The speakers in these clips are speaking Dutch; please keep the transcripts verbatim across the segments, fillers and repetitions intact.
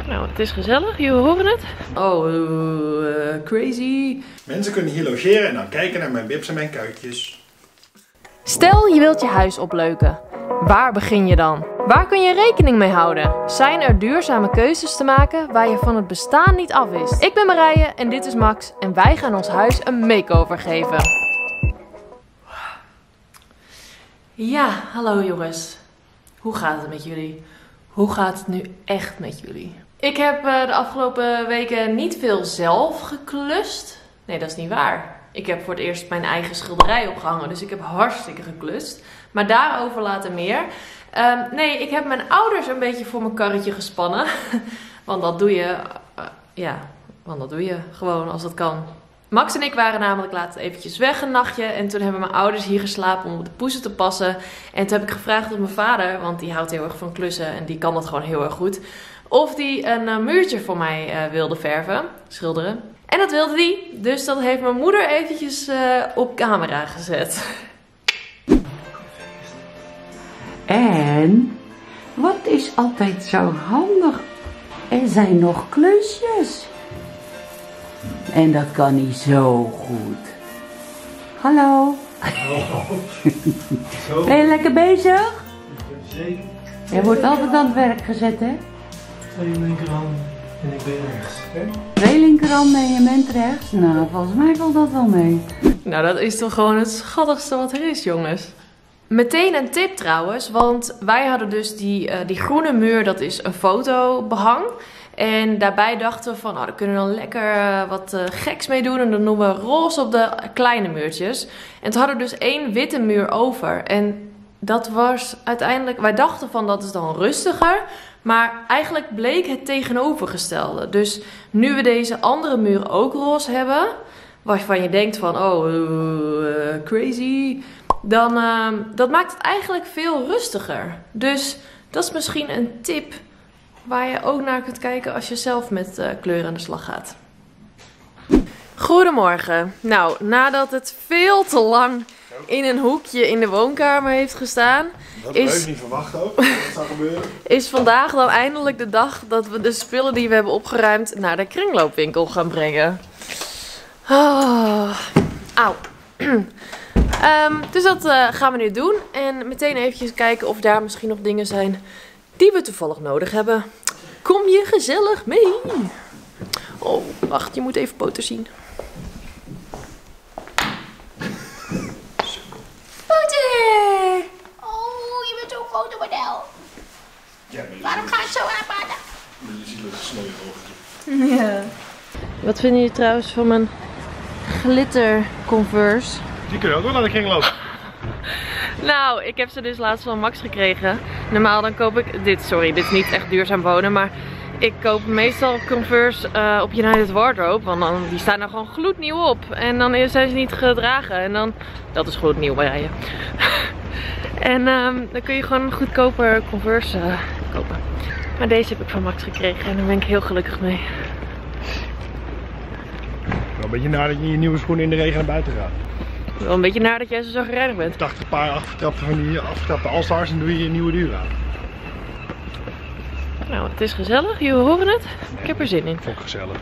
Nou, het is gezellig, jullie horen het. Oh, uh, crazy. Mensen kunnen hier logeren en dan kijken naar mijn bips en mijn kuitjes. Stel je wilt je huis opleuken. Waar begin je dan? Waar kun je rekening mee houden? Zijn er duurzame keuzes te maken waar je van het bestaan niet af wist? Ik ben Marije en dit is Max en wij gaan ons huis een makeover geven. Ja, hallo jongens. Hoe gaat het met jullie? Hoe gaat het nu echt met jullie? Ik heb uh, de afgelopen weken niet veel zelf geklust. Nee, dat is niet waar. Ik heb voor het eerst mijn eigen schilderij opgehangen, dus ik heb hartstikke geklust. Maar daarover later meer. Um, nee, ik heb mijn ouders een beetje voor mijn karretje gespannen. Want dat doe je, uh, ja, want dat doe je gewoon als dat kan. Max en ik waren namelijk laatst eventjes weg een nachtje. En toen hebben mijn ouders hier geslapen om op de poezen te passen. En toen heb ik gevraagd op mijn vader, want die houdt heel erg van klussen en die kan dat gewoon heel erg goed. Of die een uh, muurtje voor mij uh, wilde verven, schilderen. En dat wilde die, dus dat heeft mijn moeder eventjes uh, op camera gezet. En wat is altijd zo handig? Er zijn nog klusjes. En dat kan niet zo goed. Hallo. Oh. Ben je lekker bezig? Zeker. Je wordt altijd aan het werk gezet, hè? Twee linkerhand en ik ben rechts. Hè? Twee linkerhanden en je bent rechts. Nou, volgens mij valt dat wel mee. Nou, dat is toch gewoon het schattigste wat er is, jongens. Meteen een tip trouwens, want wij hadden dus die, uh, die groene muur, dat is een fotobehang. En daarbij dachten we van, nou, daar kunnen we dan lekker uh, wat uh, geks mee doen. En dan doen we roze op de kleine muurtjes. En toen hadden we dus één witte muur over. En dat was uiteindelijk, wij dachten van, dat is dan rustiger. Maar eigenlijk bleek het tegenovergestelde. Dus nu we deze andere muur ook roze hebben, waarvan je denkt van, oh, uh, crazy. Dan uh, dat maakt het eigenlijk veel rustiger. Dus dat is misschien een tip waar je ook naar kunt kijken als je zelf met uh, kleur aan de slag gaat. Goedemorgen. Nou, nadat het veel te lang in een hoekje in de woonkamer heeft gestaan, Dat is, heb ik niet verwacht ook, dat zou gebeuren. is vandaag dan eindelijk de dag dat we de spullen die we hebben opgeruimd naar de kringloopwinkel gaan brengen. Oh. Auw. Um, dus dat uh, gaan we nu doen. En meteen eventjes kijken of daar misschien nog dingen zijn die we toevallig nodig hebben. Kom je gezellig mee? Oh, wacht, je moet even foto's zien. Poter! Oh, je bent zo'n fotomodel. Ja, maar Waarom ga ik zo aanpakken? je ziet dat snel je ogen. Ja. Wat vinden jullie trouwens van mijn glitter Converse? Die kun je ook wel naar de kring lopen. Nou, ik heb ze dus laatst van Max gekregen. Normaal dan koop ik dit, sorry, dit is niet echt duurzaam wonen, maar ik koop meestal Converse uh, op United Wardrobe, want dan, die staan er gewoon gloednieuw op. En dan zijn ze niet gedragen en dan, dat is gloednieuw bij je. En um, dan kun je gewoon goedkoper Converse uh, kopen. Maar deze heb ik van Max gekregen en daar ben ik heel gelukkig mee. Wel een beetje nadat je in je nieuwe schoenen in de regen naar buiten gaat. Wel een beetje naar dat jij zo zagrijnig bent. tachtig paar afgetrapte van die afgetrapte All-Stars en doe je je nieuwe duur aan. Nou, het is gezellig, jullie horen het. Ik heb er zin in. Vond ik gezellig.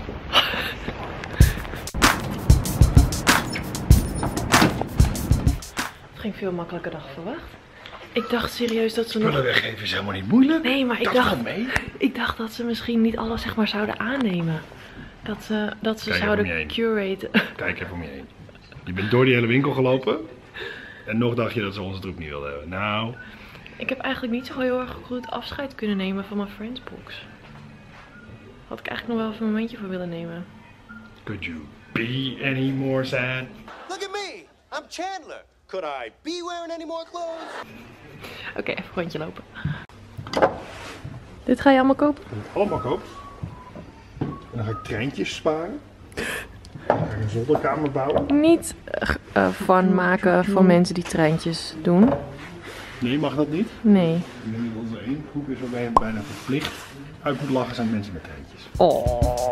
Het ging veel makkelijker dan verwacht. Ik dacht serieus dat ze nog... Spullen weggeven is helemaal niet moeilijk. Nee, maar ik dat dacht, gaat mee. ik dacht dat ze misschien niet alles zeg maar zouden aannemen. Dat ze, dat ze Kijk zouden even om je curaten. Kijk even om je heen. Je bent door die hele winkel gelopen. En nog dacht je dat ze onze troep niet wilden hebben. Nou. Ik heb eigenlijk niet zo heel erg goed afscheid kunnen nemen van mijn Friendsbox. Had ik eigenlijk nog wel even een momentje voor willen nemen. Could you be any more sad? Look at me! I'm Chandler. Could I be wearing any more clothes? Oké, okay, even een rondje lopen. Dit ga je allemaal kopen? Allemaal koop. En dan ga ik treintjes sparen. Dan ga ik een zolderkamer bouwen. Niet uh, van maken van mensen die treintjes doen. Nee, mag dat niet? Nee. Ik denk dat onze één groep is waarbij je bijna verplicht uit moet lachen zijn mensen met treintjes. Oh.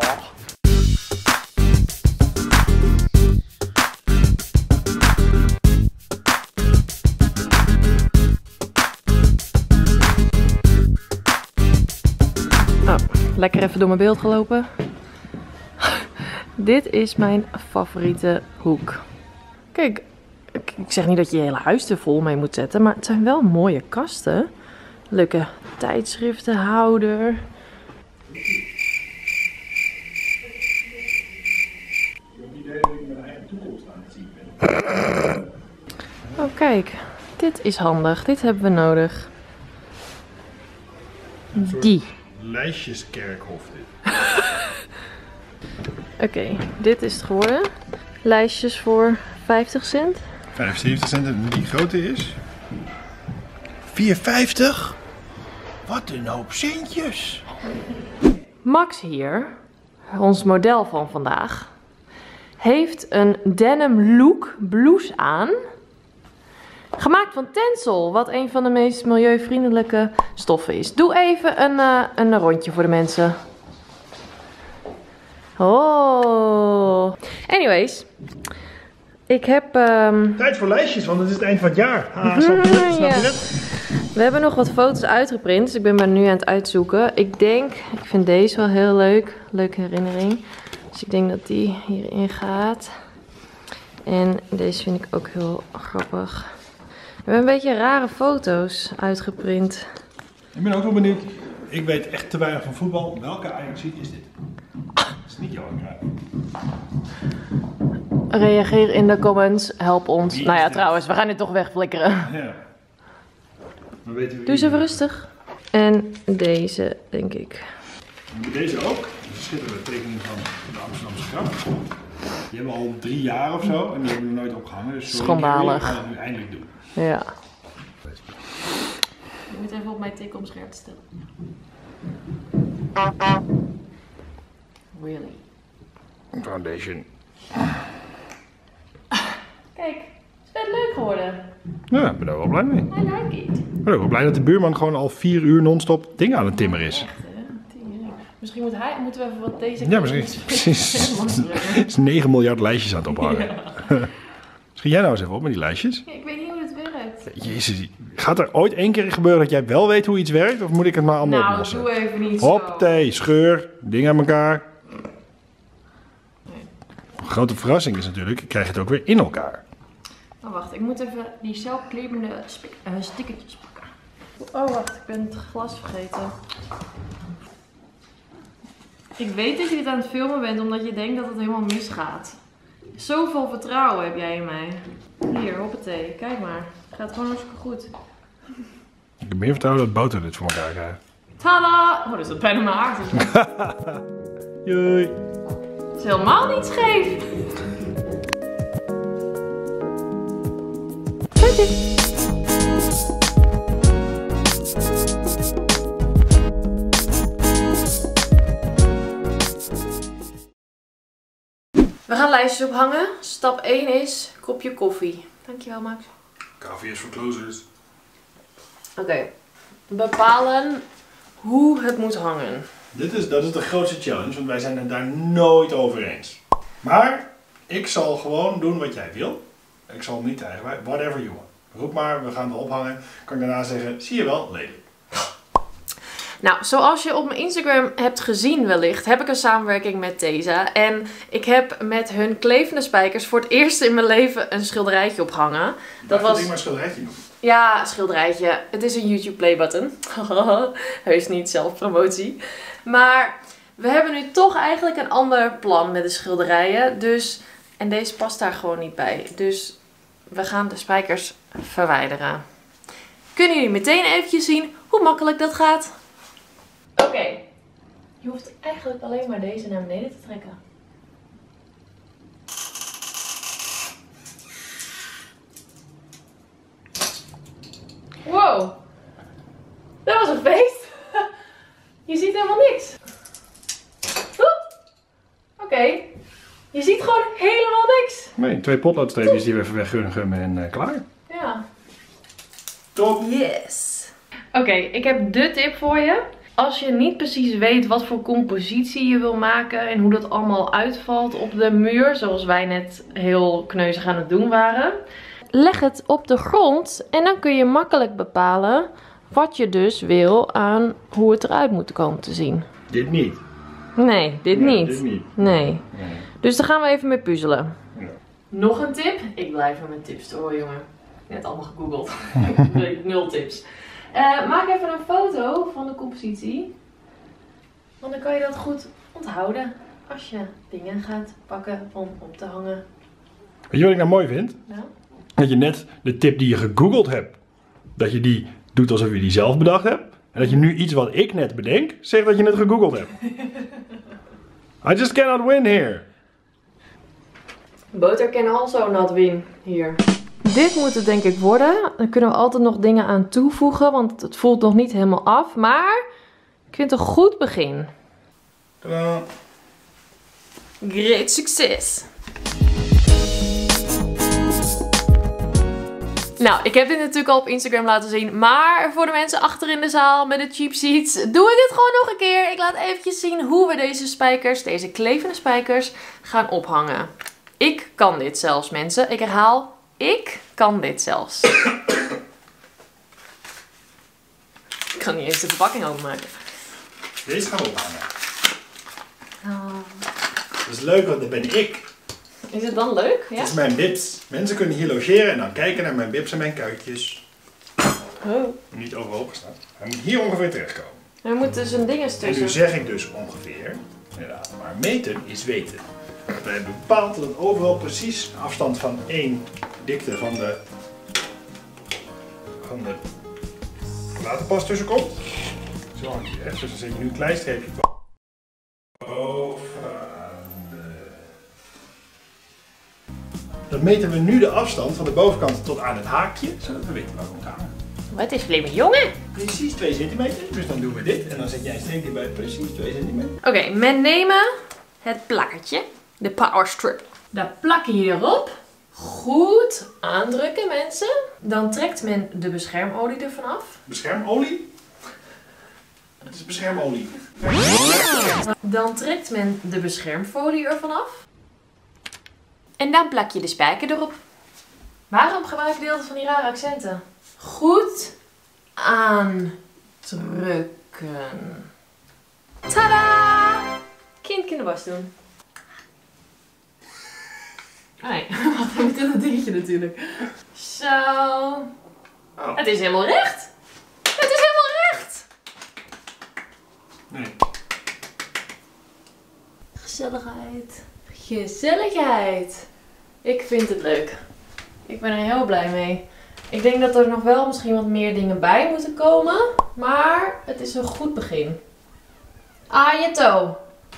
Oh. lekker even door mijn beeld gelopen. Dit is mijn favoriete hoek. Kijk, ik zeg niet dat je je hele huis er vol mee moet zetten, maar het zijn wel mooie kasten. Leuke tijdschriftenhouder. Oh kijk, dit is handig. Dit hebben we nodig. Die. Lijstjeskerkhof dit. Oké, okay, dit is het geworden. Lijstjes voor vijftig cent. vijfenzeventig cent en die grote is? vier vijftig? Wat een hoop centjes. Max hier, ons model van vandaag, heeft een denim look blouse aan. Gemaakt van tencel, wat een van de meest milieuvriendelijke stoffen is. Doe even een, uh, een rondje voor de mensen. Oh. Anyways. Ik heb... Um... Tijd voor lijstjes, want het is het eind van het jaar. Ah, snap je het? Snap je het? We hebben nog wat foto's uitgeprint, dus ik ben maar nu aan het uitzoeken. Ik denk, ik vind deze wel heel leuk. Leuke herinnering. Dus ik denk dat die hierin gaat. En deze vind ik ook heel grappig. We hebben een beetje rare foto's uitgeprint. Ik ben ook wel benieuwd. Ik weet echt te weinig van voetbal. Welke Ajaxiet is dit? Dat is niet Johan Cruijff. Reageer in de comments. Help ons. Wie nou ja, is dit? trouwens, we gaan dit toch wegflikkeren. Ja. Maar weten we Doe eens wie- even rustig. En deze, denk ik. En deze ook. Een schitterende tekening van de Amsterdamse Krant. Die hebben we al drie jaar of zo en die hebben we nooit opgehangen. Dus sorry, Schandalig. Carrie, we gaan het nu eindelijk doen. Ja. Je moet even op mijn tik om scherp te stellen. Really? Foundation. Kijk, het is vet leuk geworden. Ja, ik ben daar wel blij mee. I like it. Ik ben ook wel blij dat de buurman gewoon al vier uur non-stop dingen aan het timmeren is. Echt, hè? Tering. Misschien moet hij, moeten we even wat deze... Ja, misschien. Precies. Het is negen miljard lijstjes aan het ophangen. Schiet jij nou eens even op met die lijstjes? Ja, ik weet niet hoe het werkt. Jezus, gaat er ooit één keer gebeuren dat jij wel weet hoe iets werkt? Of moet ik het maar allemaal Nou, oplossen? doe even niet zo. Hoppatee, scheur, dingen aan elkaar. Een grote verrassing is natuurlijk, ik krijg het ook weer in elkaar. Oh, wacht. Ik moet even die zelfklebende spik- uh, stickertjes pakken. Oh, wacht. Ik ben het glas vergeten. Ik weet dat je dit aan het filmen bent omdat je denkt dat het helemaal misgaat. Zoveel vertrouwen heb jij in mij. Hier, hoppatee. Kijk maar. Het gaat gewoon hartstikke goed. Ik heb meer vertrouwen dat Boter dit voor elkaar krijgt. Tada! Oh, dat is dat bijna mijn haar. Joi. Het is helemaal niet scheef. Kijk. We gaan lijstjes ophangen. Stap één is kopje koffie. Dankjewel, Max. Koffie is voor closers. Oké. Okay. Bepalen hoe het moet hangen. Dit is, dat is de grootste challenge, want wij zijn het daar nooit over eens. Maar ik zal gewoon doen wat jij wil. Ik zal niet tegen, whatever you want. Roep maar, we gaan het ophangen. Kan ik daarna zeggen, zie je wel, lelijk. Nou, zoals je op mijn Instagram hebt gezien wellicht, heb ik een samenwerking met Teza. En ik heb met hun klevende spijkers voor het eerst in mijn leven een schilderijtje opgehangen. Dat was... Ik maar een schilderijtje doen. Ja, schilderijtje. Het is een YouTube play button. Heus niet zelfpromotie. Maar we hebben nu toch eigenlijk een ander plan met de schilderijen. Dus, en deze past daar gewoon niet bij. Dus we gaan de spijkers verwijderen. Kunnen jullie meteen eventjes zien hoe makkelijk dat gaat? Oké. Okay. Je hoeft eigenlijk alleen maar deze naar beneden te trekken. Wow. Dat was een feest. Je ziet helemaal niks. Oké. Okay. Je ziet gewoon helemaal niks. Nee, twee potloodstreepjes die we even weggummen en uh, klaar. Ja. Top. Yes. Oké, okay, ik heb de tip voor je. Als je niet precies weet wat voor compositie je wil maken en hoe dat allemaal uitvalt op de muur, zoals wij net heel kneuzig aan het doen waren, leg het op de grond en dan kun je makkelijk bepalen wat je dus wil aan hoe het eruit moet komen te zien. Dit niet. Nee, dit Nee, niet. dit niet. Nee. Nee. Dus daar gaan we even mee puzzelen. Ja. Nog een tip? Ik blijf met mijn tips hoor, jongen. Net allemaal gegoogeld. Nee, nul tips. Uh, maak even een foto van de compositie. Want dan kan je dat goed onthouden als je dingen gaat pakken om op te hangen. Weet je wat ik nou mooi vind? Nou? Dat je net de tip die je gegoogeld hebt, dat je die doet alsof je die zelf bedacht hebt. En dat je nu iets wat ik net bedenk, zegt dat je het gegoogeld hebt. I just cannot win here. Boter can also not win hier. Dit moet het denk ik worden. Dan kunnen we altijd nog dingen aan toevoegen, want het voelt nog niet helemaal af. Maar ik vind het een goed begin. Tadaa. Great succes! Nou, ik heb dit natuurlijk al op Instagram laten zien. Maar voor de mensen achter in de zaal met de cheap seats, doe ik het gewoon nog een keer. Ik laat eventjes zien hoe we deze spijkers, deze klevende spijkers, gaan ophangen. Ik kan dit zelfs, mensen. Ik herhaal, ik kan dit zelfs. Ik kan niet eens de verpakking openmaken. Deze gaan we ophangen. Oh. Dat is leuk, want dat ben ik. Is het dan leuk? Ja? Het is mijn bibs. Mensen kunnen hier logeren en dan kijken naar mijn bibs en mijn kuitjes. Oh. Niet overhoop gestaan. Hij moet hier ongeveer terechtkomen. Er moet dus een ding eens En nu tussen. zeg ik dus ongeveer. Inderdaad. Maar meten is weten. We hebben bepaald dat het overal precies een afstand van één dikte van de, van de waterpas tussen komt. Zo hangt hij recht. Dus dan zet je nu een klein streepje bovenaan de... Dan meten we nu de afstand van de bovenkant tot aan het haakje, zodat we weten waar we moeten hangen. Wat is slimme jongen? Precies twee centimeter. Dus dan doen we dit en dan zet jij een streepje bij precies twee centimeter. Oké, okay, men nemen het plakkertje, de power strip. Daar plak je erop. Goed aandrukken mensen. Dan trekt men de beschermolie ervan af. Beschermolie? Het is beschermolie. Dan trekt men de beschermfolie ervan af. En dan plak je de spijker erop. Waarom gebruik je altijd van die rare accenten? Goed aandrukken. Tada! Kind in de was doen. Oh nee, wat met dat dingetje natuurlijk. Zo. Oh. Het is helemaal recht. Het is helemaal recht. Nee. Gezelligheid. Gezelligheid. Ik vind het leuk. Ik ben er heel blij mee. Ik denk dat er nog wel misschien wat meer dingen bij moeten komen. Maar het is een goed begin. Ah, je toe.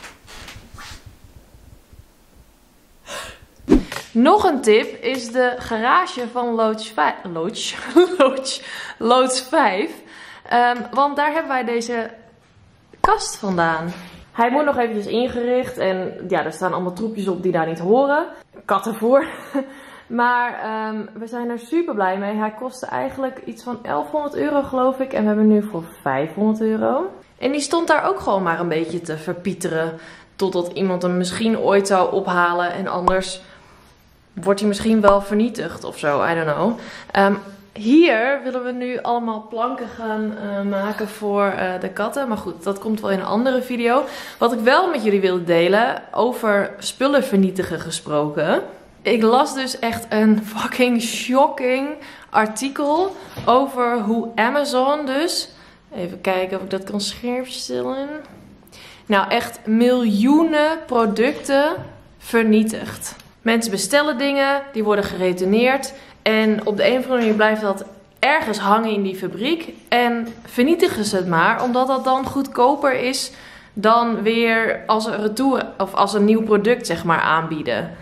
Nog een tip is de garage van Loods vijf. Loods? Loods. Loods vijf. Um, want daar hebben wij deze kast vandaan. Hij moet nog eventjes ingericht en ja, er staan allemaal troepjes op die daar niet horen. Kattenvoer. Maar um, we zijn er super blij mee. Hij kostte eigenlijk iets van elfhonderd euro geloof ik. En we hebben hem nu voor vijfhonderd euro. En die stond daar ook gewoon maar een beetje te verpieteren. Totdat iemand hem misschien ooit zou ophalen. En anders wordt hij misschien wel vernietigd of zo. I don't know. Um, Hier willen we nu allemaal planken gaan uh, maken voor uh, de katten. Maar goed, dat komt wel in een andere video. Wat ik wel met jullie wilde delen, over spullen vernietigen gesproken. Ik las dus echt een fucking shocking artikel over hoe Amazon dus... Even kijken of ik dat kan scherpstellen. Nou, echt miljoenen producten vernietigt. Mensen bestellen dingen, die worden geretourneerd. En op de een of andere manier blijft dat ergens hangen in die fabriek. En vernietigen ze het maar, omdat dat dan goedkoper is dan weer als een retour of als een nieuw product zeg maar aanbieden.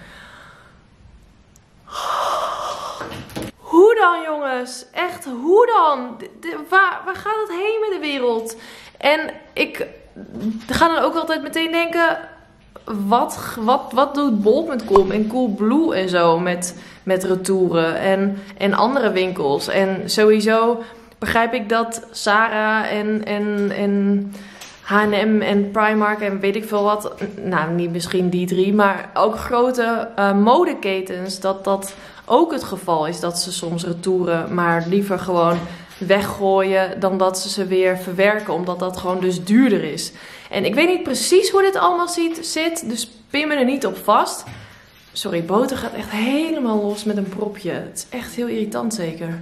Hoe dan jongens? Echt, hoe dan? De, de, waar, waar gaat het heen met de wereld? En ik ga dan ook altijd meteen denken... Wat, wat, wat doet bol punt com en Coolblue en zo met, met retouren en, en andere winkels? En sowieso begrijp ik dat Zara en, en, en H en M en Primark en weet ik veel wat, nou niet misschien die drie, maar ook grote uh, modeketens, dat dat ook het geval is dat ze soms retouren, maar liever gewoon weggooien dan dat ze ze weer verwerken. Omdat dat gewoon dus duurder is. En ik weet niet precies hoe dit allemaal ziet, zit. Dus pin me er niet op vast. Sorry, boter gaat echt helemaal los met een propje. Het is echt heel irritant zeker.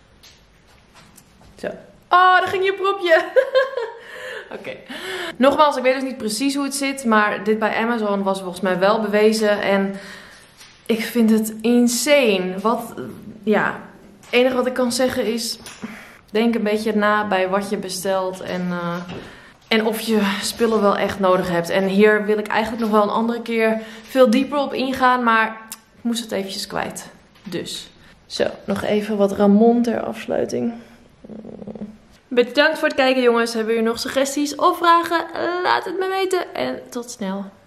Zo. Oh, daar ging je propje. Oké. Okay. Nogmaals, ik weet dus niet precies hoe het zit. Maar dit bij Amazon was volgens mij wel bewezen. En ik vind het insane. Wat, ja. Het enige wat ik kan zeggen is... Denk een beetje na bij wat je bestelt. En, uh, en of je spullen wel echt nodig hebt. En hier wil ik eigenlijk nog wel een andere keer veel dieper op ingaan. Maar ik moest het eventjes kwijt. Dus. Zo, nog even wat Ramon ter afsluiting. Bedankt voor het kijken jongens. Hebben jullie nog suggesties of vragen? Laat het me weten. En tot snel.